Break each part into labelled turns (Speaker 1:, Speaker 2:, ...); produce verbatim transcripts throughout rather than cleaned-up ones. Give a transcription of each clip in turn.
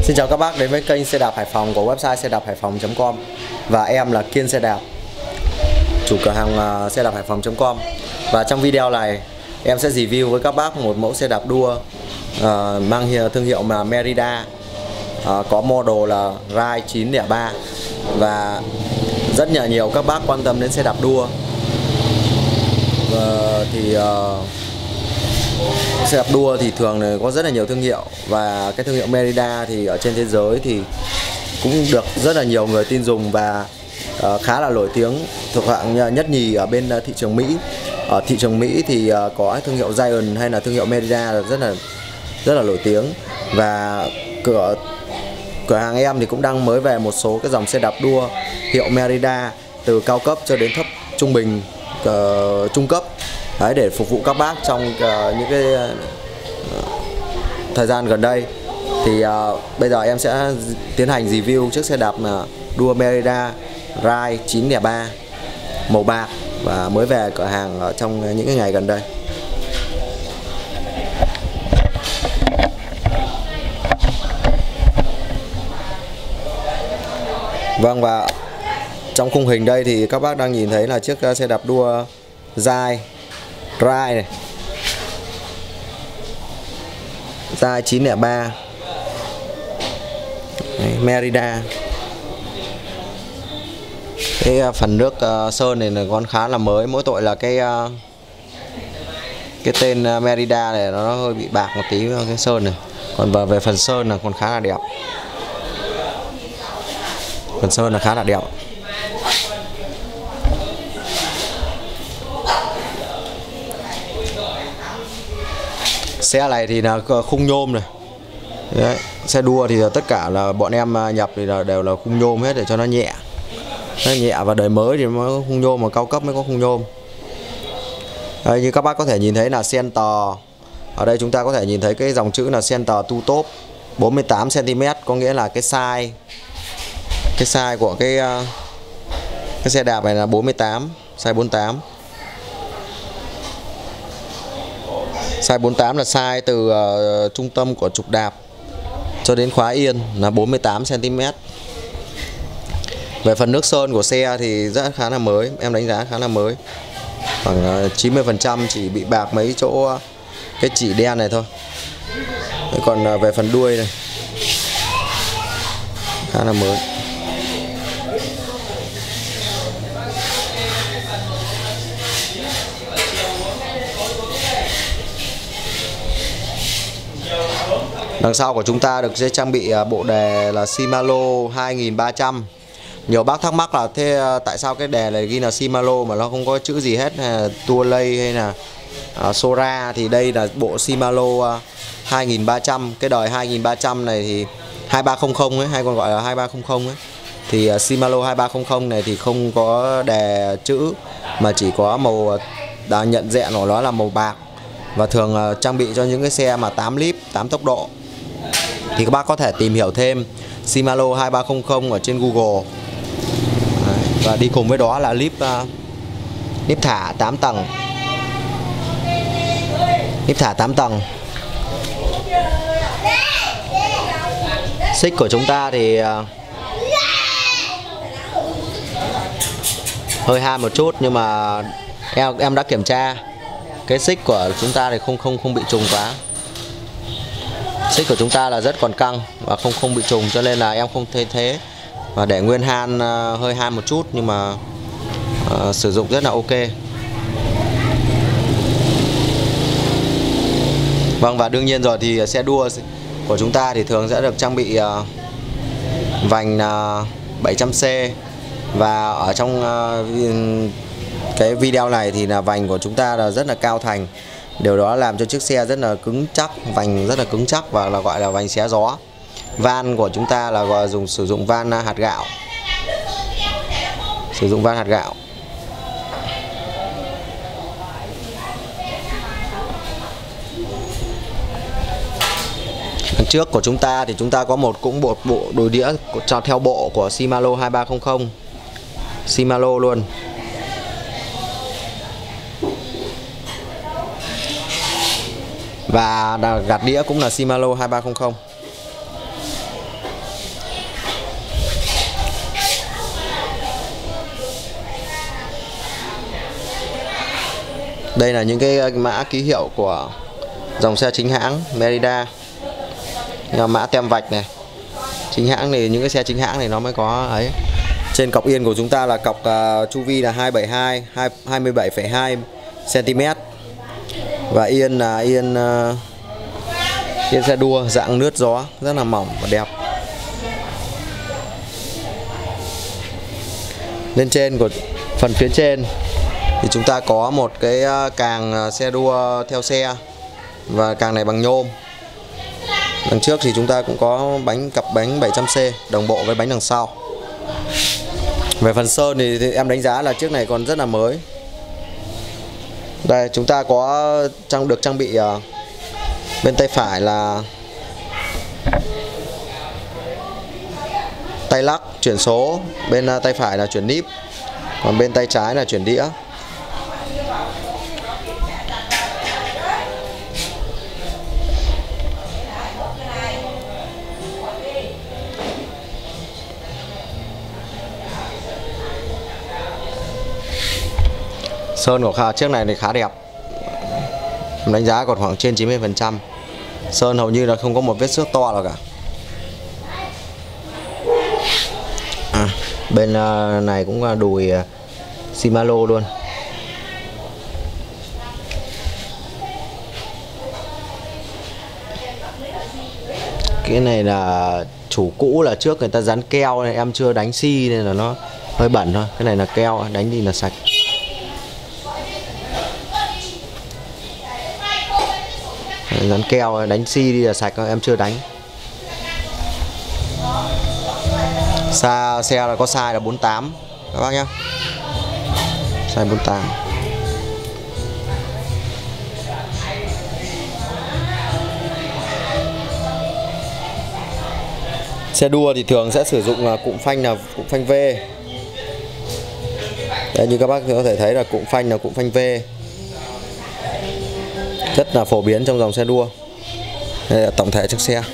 Speaker 1: Xin chào các bác đến với kênh xe đạp Hải Phòng của website xe đạp hải phòng chấm com. Và em là Kiên Xe Đạp, chủ cửa hàng xe đạp hải phòng chấm com. Và trong video này em sẽ review với các bác một mẫu xe đạp đua uh, mang thương hiệu mà Merida, uh, có model là Ride chín không ba. Và rất là nhiều các bác quan tâm đến xe đạp đua. uh, Thì uh, xe đạp đua thì thường này có rất là nhiều thương hiệu, và cái thương hiệu Merida thì ở trên thế giới thì cũng được rất là nhiều người tin dùng và uh, khá là nổi tiếng, thuộc hạng nhất nhì ở bên thị trường Mỹ. Ở thị trường Mỹ thì uh, có thương hiệu Giant hay là thương hiệu Merida rất là rất là nổi tiếng. Và cửa cửa hàng em thì cũng đang mới về một số cái dòng xe đạp đua hiệu Merida, từ cao cấp cho đến thấp trung bình, uh, trung cấp. Đấy, để phục vụ các bác trong uh, những cái uh, thời gian gần đây. Thì uh, bây giờ em sẽ tiến hành review chiếc xe đạp uh, đua Merida Ride chín không ba màu bạc và mới về cửa hàng ở trong những cái ngày gần đây. Vâng, và trong khung hình đây thì các bác đang nhìn thấy là chiếc xe đạp đua Ride Ride này, Ride chín không ba. Đấy, Merida. Cái phần nước uh, sơn này là con khá là mới, mỗi tội là cái uh, cái tên uh, Merida này nó hơi bị bạc một tí với cái sơn này. Còn về, về phần sơn là còn khá là đẹp. Phần sơn là khá là đẹp. Xe này thì là khung nhôm này. Đấy, xe đua thì tất cả là bọn em nhập thì là đều là khung nhôm hết để cho nó nhẹ. Nó nhẹ và đời mới thì mới có khung nhôm, mà cao cấp mới có khung nhôm. Đây, như các bác có thể nhìn thấy là center. Ở đây chúng ta có thể nhìn thấy cái dòng chữ là center two top bốn mươi tám xăng ti mét, có nghĩa là cái size cái size của cái cái xe đạp này là bốn mươi tám, size bốn mươi tám. Size bốn mươi tám là size từ uh, trung tâm của trục đạp cho đến khóa yên là bốn mươi tám xăng ti mét. Về phần nước sơn của xe thì rất khá là mới, em đánh giá khá là mới. Khoảng uh, chín mươi phần trăm chỉ bị bạc mấy chỗ cái chỉ đen này thôi. Thế còn uh, về phần đuôi này khá là mới. Đằng sau của chúng ta được sẽ trang bị bộ đề là Shimano hai nghìn ba trăm. Nhiều bác thắc mắc là thế tại sao cái đề này ghi là Shimano mà nó không có chữ gì hết, hay là Tourlay hay là uh, Sora. Thì đây là bộ Shimano uh, hai nghìn ba trăm. Cái đời hai nghìn ba trăm này thì hai ba không không ấy, hay còn gọi là hai ba không không ấy. Thì uh, Shimano hai ba không không này thì không có đề chữ, mà chỉ có màu đã nhận diện của nó là màu bạc. Và thường uh, trang bị cho những cái xe mà tám lít, tám tốc độ. Thì các bác có thể tìm hiểu thêm Shimano hai ba không không ở trên Google. Đấy, và đi cùng với đó là líp uh, líp thả tám tầng. Líp thả tám tầng. Xích của chúng ta thì uh, hơi ham một chút, nhưng mà em em đã kiểm tra cái xích của chúng ta thì không không không bị trùng quá. Xích của chúng ta là rất còn căng và không không bị trùng, cho nên là em không thấy thế. Và để nguyên han uh, hơi han một chút, nhưng mà uh, sử dụng rất là ok. Vâng, và đương nhiên rồi thì xe đua của chúng ta thì thường sẽ được trang bị uh, vành uh, bảy trăm C. Và ở trong uh, cái video này thì là vành của chúng ta là rất là cao thành. Điều đó làm cho chiếc xe rất là cứng chắc, vành rất là cứng chắc và là gọi là vành xé gió. Van của chúng ta là gọi dùng sử dụng van hạt gạo. Sử dụng van hạt gạo. Đằng trước của chúng ta thì chúng ta có một cũng một bộ đồi đĩa cho theo bộ của Shimano hai ba không không. Shimano luôn. Và gạt đĩa cũng là Shimano hai ba không không. Đây là những cái mã ký hiệu của dòng xe chính hãng Merida. Mã tem vạch này. Chính hãng thì những cái xe chính hãng này nó mới có ấy. Trên cọc yên của chúng ta là cọc uh, chu vi là hai bảy hai, hai mươi bảy phẩy hai xăng-ti-mét. Và yên là yên uh, yên xe đua dạng lướt gió, rất là mỏng và đẹp. Lên trên của phần phía trên thì chúng ta có một cái càng xe đua theo xe, và càng này bằng nhôm. Đằng trước thì chúng ta cũng có bánh cặp bánh bảy trăm xê đồng bộ với bánh đằng sau. Về phần sơn thì, thì em đánh giá là chiếc này còn rất là mới. Đây chúng ta có trang được trang bị uh, bên tay phải là tay lắc chuyển số, bên uh, tay phải là chuyển níp, còn bên tay trái là chuyển đĩa. Sơn của chiếc này thì khá đẹp, đánh giá còn khoảng trên chín mươi phần trăm. Sơn hầu như là không có một vết xước to nào cả. À, bên này cũng là đùi Shimano luôn. Cái này là chủ cũ là trước người ta dán keo này, em chưa đánh xi nên là nó hơi bẩn thôi. Cái này là keo, đánh đi là sạch. Dán keo đánh xi đi là sạch, em chưa đánh. Xa xe là có size là bốn mươi tám các bác nhé, size bốn mươi tám. Xe đua thì thường sẽ sử dụng cụm phanh là cụm phanh V. Đấy, như các bác có thể thấy là cụm phanh là cụm phanh V, rất là phổ biến trong dòng xe đua. Đây là tổng thể chiếc xe.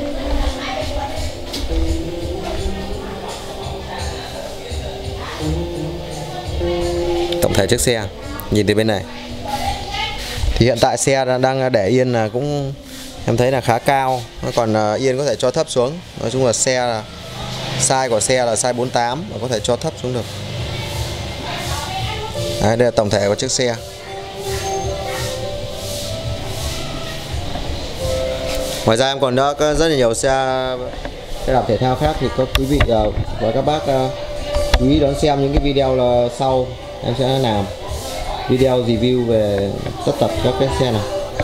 Speaker 1: Tổng thể chiếc xe nhìn từ bên này thì hiện tại xe đang để yên là cũng em thấy là khá cao, còn yên có thể cho thấp xuống. Nói chung là xe là size của xe là size bốn mươi tám và có thể cho thấp xuống được. Đấy, đây là tổng thể của chiếc xe. Ngoài ra em còn có rất là nhiều xe xe đạp thể thao khác, thì các quý vị và các bác chú ý đón xem những cái video là sau em sẽ làm video review về tất tật các cái xe này.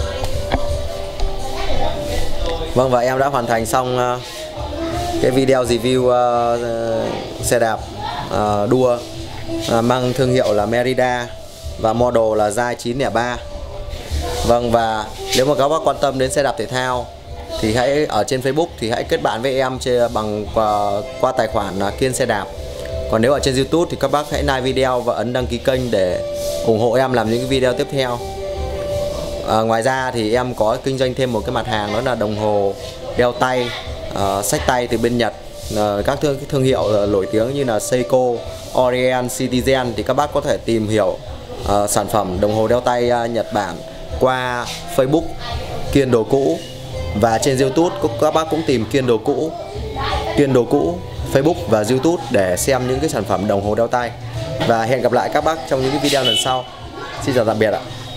Speaker 1: Vâng, và em đã hoàn thành xong cái video review uh, xe đạp uh, đua uh, mang thương hiệu là Merida và model là Giai chín không ba. Vâng, và nếu mà các bác quan tâm đến xe đạp thể thao thì hãy ở trên Facebook thì hãy kết bạn với em bằng qua, qua tài khoản Kiên Xe Đạp. Còn nếu ở trên YouTube thì các bác hãy like video và ấn đăng ký kênh để ủng hộ em làm những cái video tiếp theo. À, ngoài ra thì em có kinh doanh thêm một cái mặt hàng, đó là đồng hồ đeo tay, uh, xách tay từ bên Nhật, uh, các thương, thương hiệu uh, nổi tiếng như là Seiko, Orient, Citizen. Thì các bác có thể tìm hiểu uh, sản phẩm đồng hồ đeo tay uh, Nhật Bản qua Facebook Kiên Đồ Cũ, và trên YouTube các bác cũng tìm Kiên Đồ Cũ, Kiên Đồ Cũ Facebook và YouTube để xem những cái sản phẩm đồng hồ đeo tay. Và hẹn gặp lại các bác trong những cái video lần sau. Xin chào tạm biệt ạ.